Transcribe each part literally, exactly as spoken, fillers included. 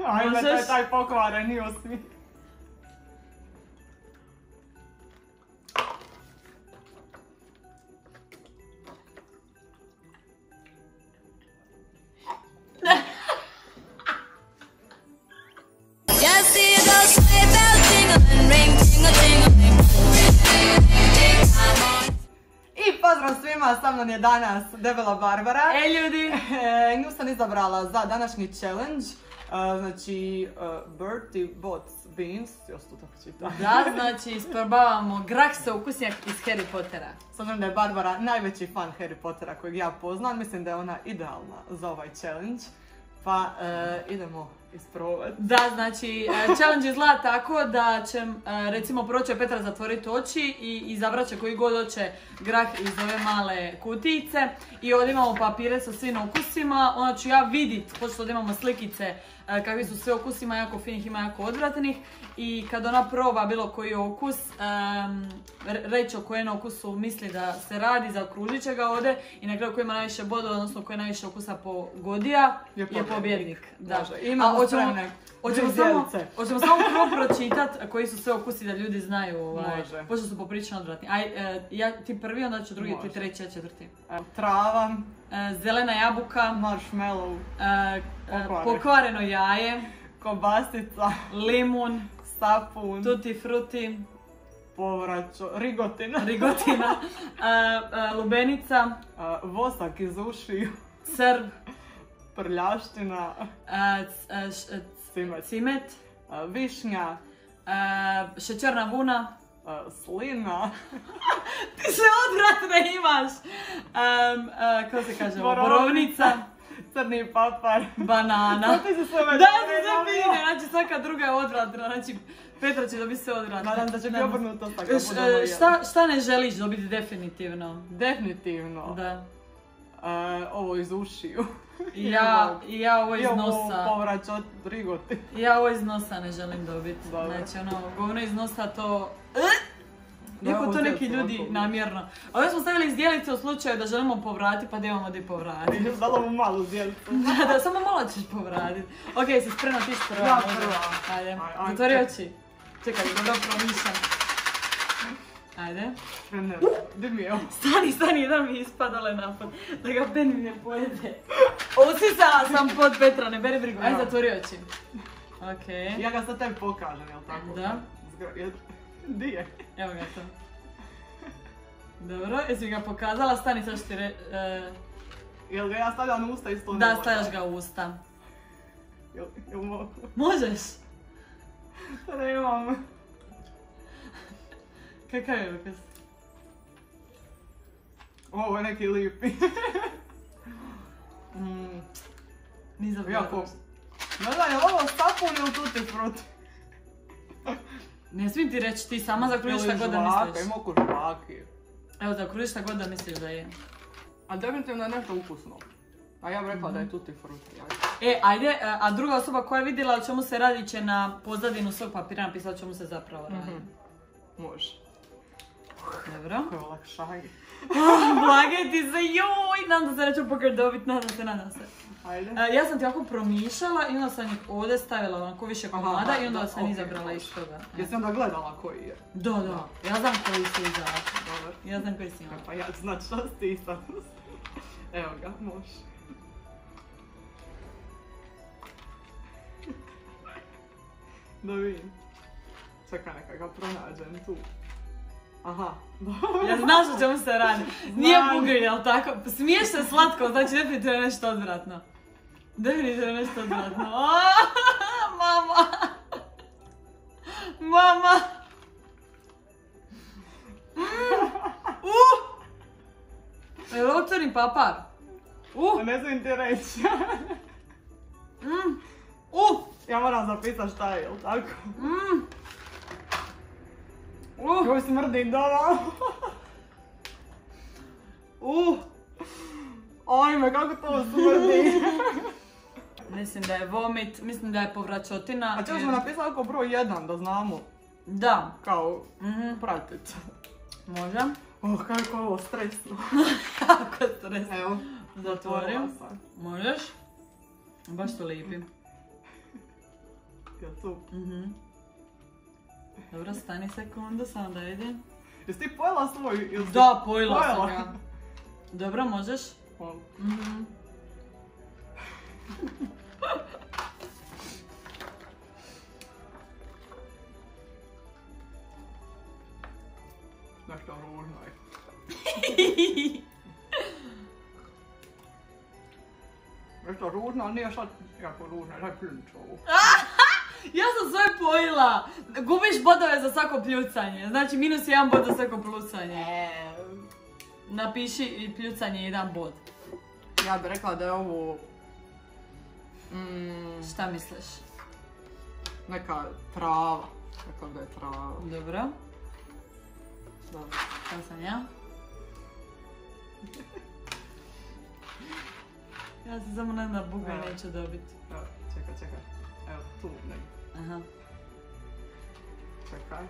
Ajme, to je taj pokvareni osmi. I pozdrav svima, sa mnom je danas Debela Barbara. Ej ljudi! E, nju sam izabrala za današnji challenge. Uh, znači, uh, Bertie Bott's Beans, još to tako čita. Da, znači isprobavamo grah sa ukusnjak iz Harry Pottera. S obzirom da je Barbara najveći fan Harry Pottera kojeg ja poznam, mislim da je ona idealna za ovaj challenge. Pa uh, idemo isprobati. Da, znači, challenge izgleda tako da će, recimo, prvo će Petra zatvoriti oči i izabrat će koji god hoće grah iz ove male kutijice. I ovdje imamo papire sa svim okusima, onda ću ja vidit, pošto ovdje imamo slikice kakvi su sve okusima, jako finih, ima jako odvratnih. I kad ona proba bilo koji okus, um, reći o kojem okusu misli da se radi, zaokružit će ga ovdje i na kraju koji ima najviše bodova, odnosno koji najviše okusa pogodija, je pobjednik. Da. Imamo spremne. Hoćemo samo, hoćemo samo prvo pročitat koji su sve okusi da ljudi znaju, ovaj, pošto su poprično odvratni. Aj, e, ja, ti prvi, onda ću drugi, Može. Ti treći, ja četvrti. E, trava. E, zelena jabuka. Marshmallow. E, e, pokvareno jaje. Kobasica. Limun. Sapun. Tutti frutti. Povraćo. Rigotina. Rigotina. E, e, lubenica. E, vosak iz ušiju. Srb. Prljaština. E, e, š, Cimet. Cimet. Uh, višnja. Uh, šećerna vuna. Uh, slina. Ti sve odvratne imaš. Um, uh, kako se kaže? Borovnica. Crni papar. Banana. Da, ti se sve Da, ti sve fine. Znači svaka druga je odvratna. Znači Petra će dobiti sve odvratne. Nadam da će bi obrnuto tako. Šta, šta ne želiš dobiti definitivno? Definitivno? Da. Uh, ovo iz ušiju. Ja, ja ovo iz I ovo nosa. povrać od rigoti. Ja ovo iz nosa ne želim dobiti. Dobre. Znači ono, govno iz nosa to... Iako to neki ljudi namjerno. Ovdje smo stavili zdjelice u slučaju da želimo povratiti, pa da imamo di povratiti. Dala mu malu zdjelicu. Da, da, samo malo ćeš povratiti. Okej, si spremna, ti si prva. Ja prva. Ajde, Aj, aj, zatvori ček. oči. Čekaj, da dobro promišljam. Ajde. Ne, di mi je ovo? Stani, stani, jedan mi ispadale napad. Da ga Ben mi ne pojede. Usisala sam pod Petra, ne beri brigu. Ajde, zatvori oči. Okej. Ja ga sad tebi pokažem, jel tako? Da. Di je? Evo ga to. Dobro, jesi ga pokazala? Stani, sad ću ti re... Uh... Jel ga ja stavljam u usta isto? Da, stavljaš ga u usta. Jel, jel mogu? Možeš? Ne imam. Kakav je ukus? Ovo je neki lipi. mm. Nisam jako. Ne znam, je li ovo sapun ili tutti frutti? Ne smijem ti reći, ti sama zakružiš šta god da misliš. Ima okus žvaki. Evo, zakružiš šta god da misliš da je. A definitivno je nešto ukusno. A ja bih rekla mm-hmm. da je tutti frutti. Ajde. E, ajde, a druga osoba koja je vidjela o čemu se radi će na pozadinu svog papira napisati o čemu se zapravo radi. Mm-hmm. Može. Dobro. Koje olakšanje. Blage ti se, joj, nadam se da neću pokret dobit, nadam se, nadam se. Ajde. Uh, ja sam ti ovako promišljala i onda sam ih ovdje stavila onako više komada. Aha, i onda da, sam okay, izabrala iz toga. Jesi onda gledala koji je? Da, da. Ja znam koji si izabrala. Dobar. Ja znam koji si imala. Pa ja znači što si ti sad. Evo ga, može. Da vidim. Čekaj, neka ga pronađem tu. Aha, dobro. Ja znaš o čemu se radi. Nije bugri, jel tako? Smiješ se slatko, znači definitivno je nešto odvratno. Definitivno je nešto odvratno. Mama! Mama! Mm. Uh! Je li ovo crni papar? Uh! Ne znam ti reći. Mm. Uh! Ja moram zapisat šta je, jel tako? Mm. Uh! Joj, smrdi doma. Uh! Ajme, kako to smrdi. Mislim da je vomit, mislim da je povraćotina. A čemu smo napisali kao broj jedan, da znamo? Da. Kao mm-hmm. pratit. Može. Oh, kako je ovo stresno. Kako stresno. Evo, zatvorim. Možeš. Baš to lijepi. je tu? Mhm. Dobro, stani sekundu, samo da vidim. Jesi ti pojela svoj? ili si- Da, pojela sam Pojela? ga. Dobro, možeš? Mogu. Mhm. Nešto ružno je. Nešto ružno, ali nije sad jako ružno, daj pljuču ovu. Ja sam sve pojela. Gubiš bodove za svako pljucanje. Znači minus jedan bod za svako pljucanje. Napiši i pljucanje jedan bod. Ja bih rekla da je ovo... Mm, Šta misliš? neka trava. Rekla da je trava. Dobro. Dobro. Šta sam ja? Ja se samo nadam da Buga Evo. neće dobiti. Evo, čekaj, čekaj. Evo, tu negdje. Aha. Čekaj.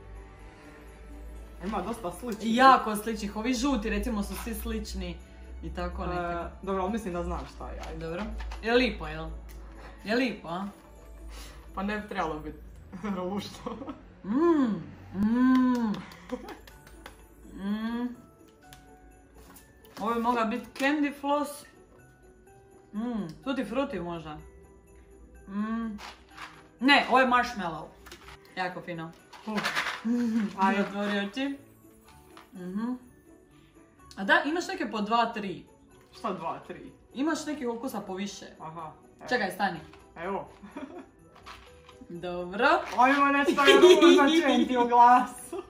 Ima dosta sličnih. Jako sličnih. Ovi žuti recimo su svi slični. I tako neki. E, dobro, ali mislim da znam šta je. Ajde. Dobro. Je lipo, jel? Je lipo, a? Pa ne bi trebalo biti ružno. Mmm. Mmm. Mmm. Ovo bi mogla biti candy floss. Mmm. Tutti frutti možda. Mmm. Ne, ovo je marshmallow. Jako fino. Ajde. Zatvori oči. Mhm. A da, imaš neke po dva, tri. Šta dva, tri? Imaš nekih okusa po više. Aha. Evo. Čekaj, stani. Evo. Dobro. Ajmo nešto je ružno, čujem ti u glasu.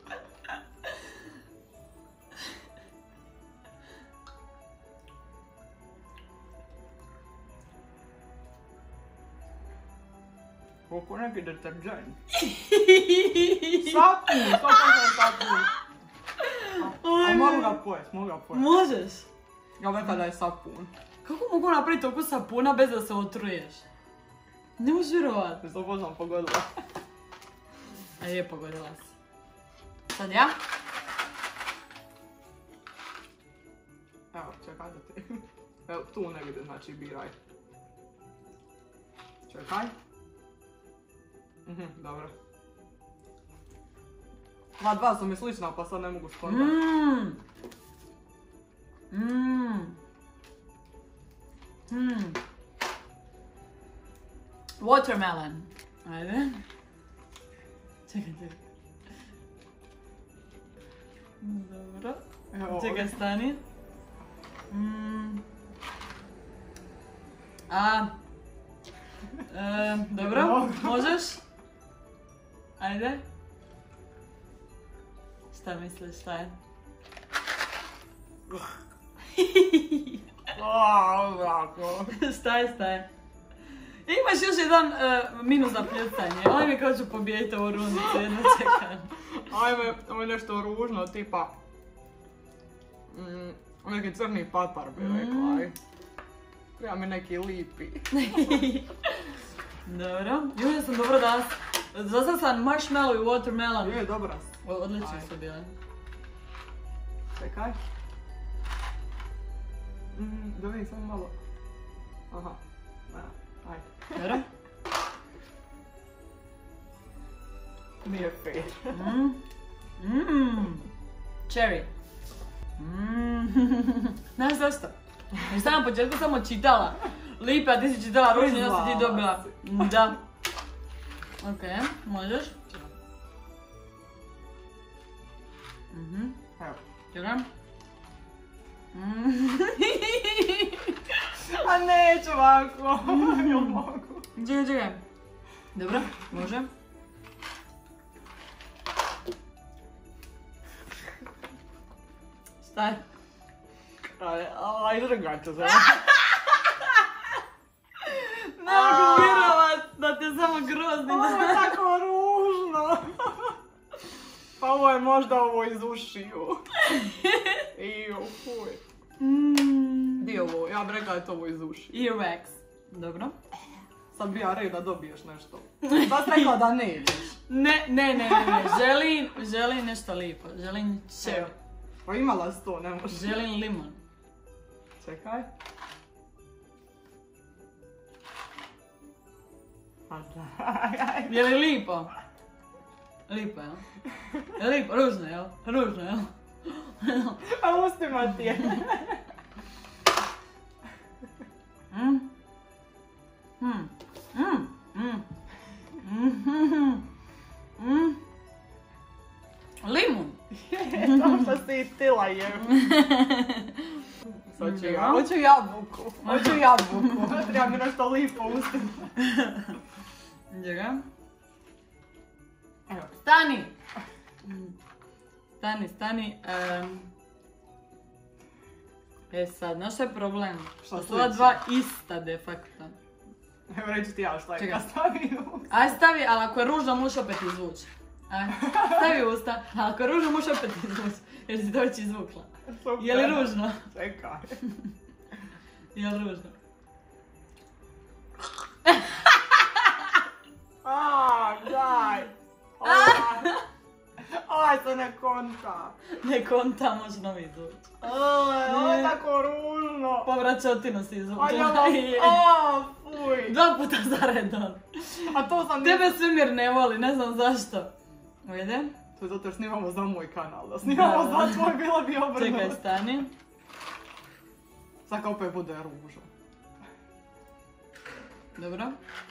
Koliko neki deterđent. Sapun, sto posto sapun. A mogu ga pojest, mogu ga pojest. Možeš. Ja bih rekla da je sapun. Kako mogu napraviti okus sapuna bez da se otruješ? Ne možeš vjerovat. sto posto sam pogodila. A je, pogodila si. Sad ja? Evo, čekaj da ti... Evo, tu negdje, znači biraj. Čekaj. Mhm, dobro. Ova dva su mi slična, pa sad ne mogu skontati. Mmm. Mmm. Mmm. Watermelon. Ajde. Čekaj, čekaj. Dobro. Evo, Čekaj, stani. Mm. A. E, dobro, Dobro. možeš? Ajde. Šta misliš, šta je? Aaaa, ovako. Šta je, šta je? Imaš još jedan e, minus za pljucanje. Ovaj mi kao ću pobijediti ovu rundicu, jedno čekam. Ajme, ovo je nešto ružno, tipa... Mm, neki crni papar bi rekla, Mm. aj. Treba mi neki lipi. Dobro. Južno sam dobro danas. Zasad sam marshmallow i watermelon. Je, dobra si. O, odlični Aj. su bile. Čekaj. Mm, da vidim samo malo. Aha. Da, ajde. Dobro? Nije fair. Mmm. Mmm. Cherry. Mmm. Znaš zašto? Jer sam na početku samo čitala lipe, a ti si čitala ružno i onda si ti dobila. Da. Okej, možeš. Mhm. Evo. Čekaj. Mm. A neću ovako. Jel mogu? Čekaj, čekaj. Dobro, može. Šta je? Aj, aj, drgat ću se. Ne mogu vjerovat da te samo grozni. Ovo je tako ružno. Pa ovo je možda ovo iz ušiju. Iju, fuj. Mm. Di je ovo? Ja bih rekla da je to ovo iz ušiju. Earwax. Dobro. Sad bi ja rekla da dobiješ nešto. Sad si rekla da ne ideš. Ne, ne, ne, ne, ne. Želim, želim nešto lijepo. Želim cherry. Evo. Pa imala si to, ne može. Želim limon. Čekaj. Pa daj. Je li lipo? Lipo, jel? Je lipo, ružno, jel? Ružno, jel? A ustima ti je. Mm. Mm. Mm. Mm. Mm. Mm. Limun. Samo što si i tila je. Sad ću ja. Hoću jabuku. Hoću jabuku. Treba mi nešto lipo ustima. Njega. Evo, stani! Stani, stani. Um, e sad, znaš šta je problem? Što su ova dva ista de facto. Evo reći ti ja šta je Čekaj. kad stavi usta. Aj stavi, ali ako je ružno možeš opet izvući. Aj, stavi usta, ali ako je ružno možeš opet izvući. Jer si to već izvukla. Super. Je li ružno? Čekaj. Je li ružno? Aaa, daj. Aj, to ne konta. Ne konta, može novi izvući. Aj, ovo je tako ružno. Povraćotinu si Aj, izvukla. ja vam, aaa, fuj. Dva puta za redom. A to sam... Tebe svemir ne voli, ne znam zašto. Ujede? To je zato jer snimamo za moj kanal, da snimamo Da. za tvoj, bila bi obrnuto. Čekaj, stani. Sad kao opet bude ružo. Dobro.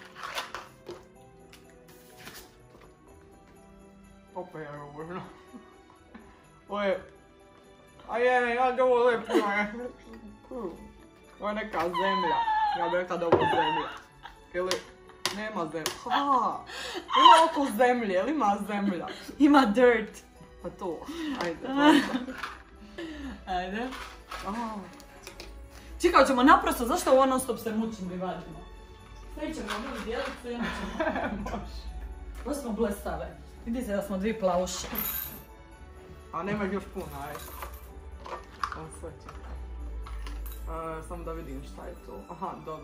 Opet je ružno. Ovo je... A je, ja ću ovo lijepo je. Ovo je neka zemlja. Ja bih rekla da ovo je zemlja. Ili... Nema zemlja. Ha! Ima oko zemlje, ili ima zemlja? Ima dirt. Pa to, ajde. Ajde. Aha. Čekaj, ćemo naprosto, zašto ovo non stop se mučim da vadimo? Sve ćemo ovu dijelicu i onda ćemo... Može. Ovo smo blestave. Vidi se da smo dvi plavuše. A nema ih još puno, ajde. Ovo sve čekaj. E, samo da vidim šta je to. Aha, dobro.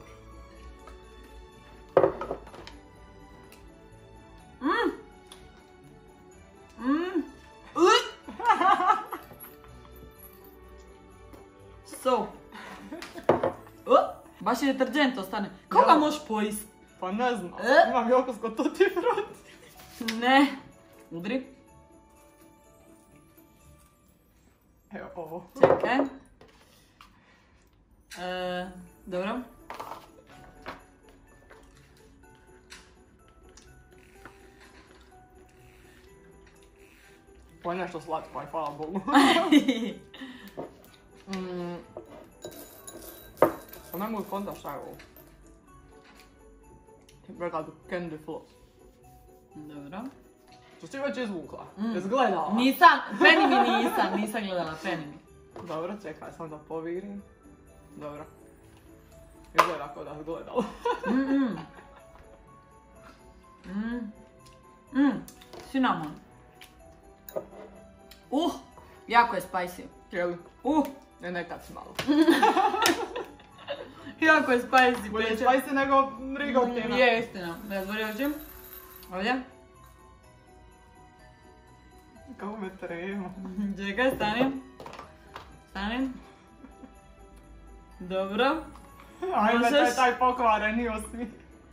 Mm. Mm. So. Uh. Baš je deterđent ostane. Kako ga Ja. možeš pojist? Pa ne znam, E? imam jokus kod tutti frutti. Ne. Udri. Evo ovo. Čekaj. E, dobro. Ovo je nešto slatko, aj hvala Bogu. mm. Pa ne mogu konta šta je ovo. Rekla bi candy floss. Dobro. Što si već izvukla? Mm. Jesi gledala? Nisam, peni mi nisam, nisam gledala, peni mi. Dobro, čekaj, sam da povirim. Dobro. Izgleda kao da si gledala. Mm, mm. Mm. Mm. Cinnamon. Uh, jako je spicy. Jeli? Uh, Ne, nekad si malo. jako je spicy. Bolje peče. spicy nego rigotina. Je, istina. Da zvoriođim. Ovdje. Kako me trema. Čekaj, stanim. Stanim. Dobro. Ajme, Možeš? taj, taj pokvareni osmi.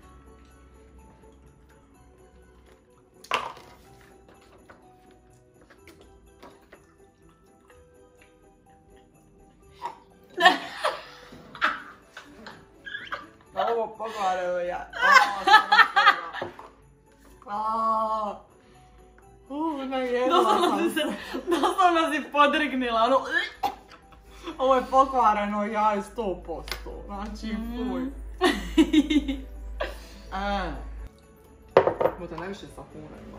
Ovo pokvareno ja. Aaaa. Uuu, najedla Doslovno si sam. se, doslovno si podrignila, ono... Ovo je pokvareno jaj sto posto. Znači, fuj. E. Možda najviše sapuna ima.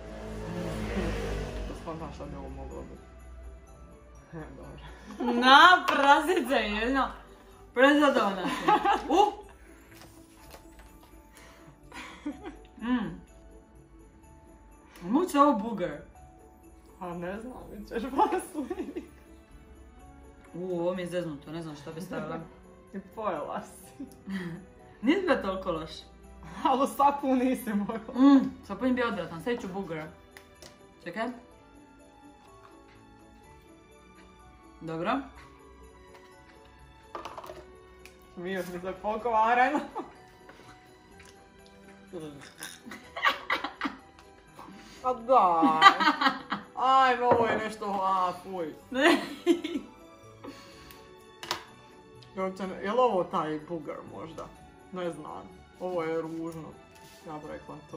Da spontan šta bi ovo moglo biti. E, dobro. Na, prasice jedno. Prezadovna si. Uh! Mm. Moće ovo buger. A ne znam, vi ćeš posliti. U, ovo mi je zeznuto, ne znam šta bi stavila. I pojela si. Nisi bio toliko loš. Ali sapun nisi mogla. Mm, sapun je bio odvratan, sad ću buger. Čekaj. Dobro. Smiješ mi se pokvareno. A daj. Ajme, ovo je nešto, a, fuj. Je li ovo taj bugar možda? Ne znam. Ovo je ružno. Ja bih rekla to.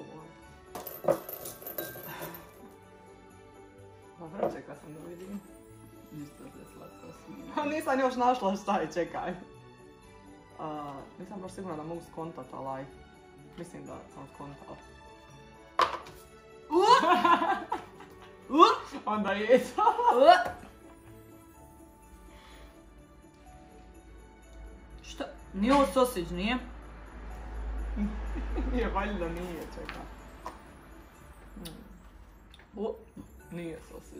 Dobro, čekaj sam da vidim. Isto se slatko smije. Nisam još našla šta je, čekaj. Uh, nisam baš sigurna da mogu skontat, ali mislim da sam skontala. Onda je to. Šta? Nije ovo sosić, nije? Nije, valjda nije, čekaj. Hmm. Nije sosić.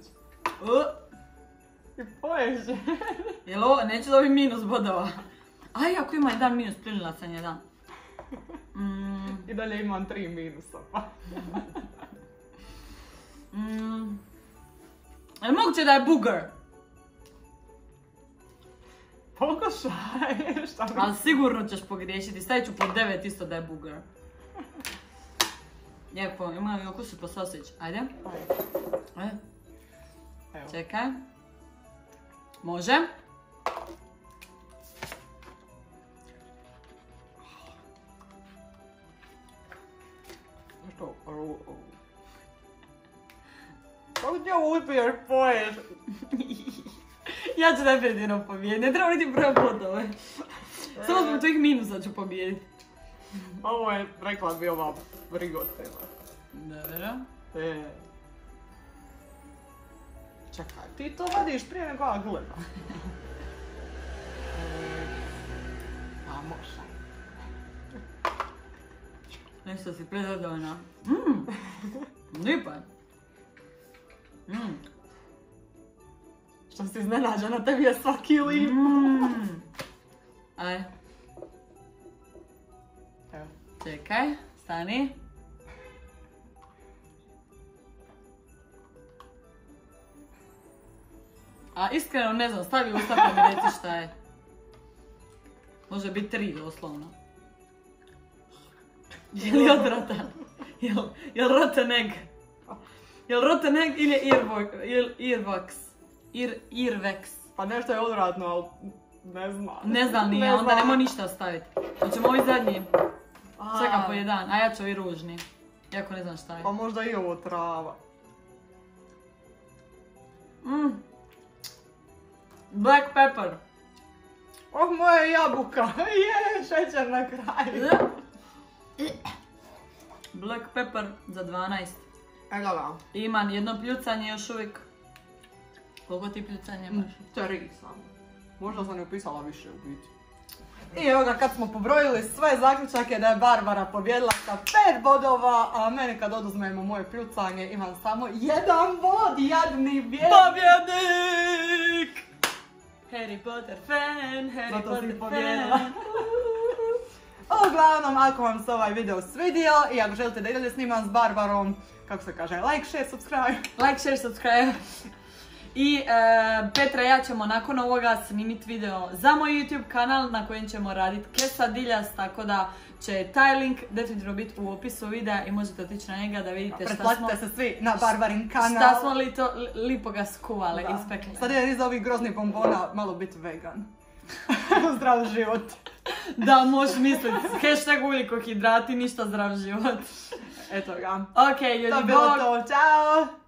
I poješ. Jel ovo, neću dobiti minus bodova. Aj, ako ima jedan minus, plinila sam jedan. Mm. I dalje imam tri minusa, pa. mm. Je li moguće da je bugar? Pokušaj, šta mi... Ali sigurno ćeš pogriješiti, stavit ću pod devet isto da je bugar. Lijepo, ima mi okusu po sosić. Ajde. Ajde. Evo. Čekaj. Može. Što? Kako ti ovo uspiješ poješ? Ja ću definitivno pobijediti, ne treba niti broj bodove. Samo zbog tvojih minusa ću pobijediti. Ovo je, rekla bi, ova brigotina. Dobro. E. Čekaj, ti to vadiš prije nego ja gledam. A može. Nešto si prezadovoljna. Mmm. Lipa. Mmm. Što si iznenađena, tebi je svaki lip. Mmm. Aj. Evo. Čekaj, stani. A iskreno ne znam, stavi usta pa mi reci šta je. Može biti tri doslovno. Je li odvratan? Jel, jel rotten egg? Jel rotten egg ili je earwax? Ear, earwax? Pa nešto je odvratno, ali ne znam. Ne znam nije, onda nemo ništa staviti. Hoćemo ovi zadnji. A. Svaka po jedan, a ja ću ovi ružni. Iako ne znam šta je. Pa možda i ovo trava. Mm. Black pepper. Oh, moja jabuka. Je, šećer na kraju. Black pepper za dvanaest. Evo ga. Imam jedno pljucanje još uvijek. Koliko ti pljucanje imaš? Tri samo. Možda sam ne upisala više u biti. I evo ga, kad smo pobrojili sve, zaključak je da je Barbara pobjedila sa pet bodova, a meni kad oduzmemo moje pljucanje imam samo jedan bod, jadni vjernik. Pobjednik! Harry Potter fan, Harry Zato Potter si pobjedila. fan. Uglavnom, ako vam se ovaj video svidio i ako želite da i dalje snimam s Barbarom, kako se kaže, like, share, subscribe. Like, share, subscribe. I e, Petra i ja ćemo nakon ovoga snimiti video za moj YouTube kanal na kojem ćemo raditi quesadillas, tako da će taj link definitivno biti u opisu videa i možete otići na njega da vidite šta smo... Pretplatite se svi na Barbarin kanal. Šta smo li to lipo ga skuvale, Da. ispekle. Sad je iz ovih groznih bombona malo biti vegan. Zdrav život. Da, možeš misliti. Hashtag ugljikohidrati, ništa zdrav život. Eto ga. Ok, ljudi, To je bilo bog. to. Ćao!